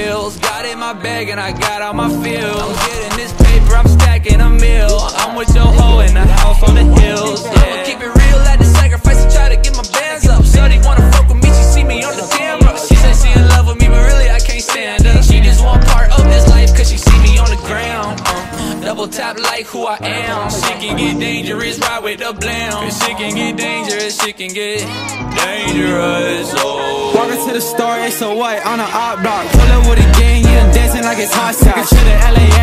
wheels. Got in my bag and I got all my feels. I'm getting this paper, I'm stacking a meal. I'm with your hoe in the house on the hills, yeah. I'ma keep it real, had to sacrifice to try to get my bands up. Shorty wanna fuck with me, she see me on the camera. She said she in love with me, but really I can't stand her. She just want part of this life cause she see me on the ground. Double tap like who I am. Shit can get dangerous, ride with the blam. Shit can get dangerous, shit can get dangerous, oh. Walking to the store, it's a white on a op block. Pull up with a gang, yeah, I'm dancing like it's hot sauce. To the LA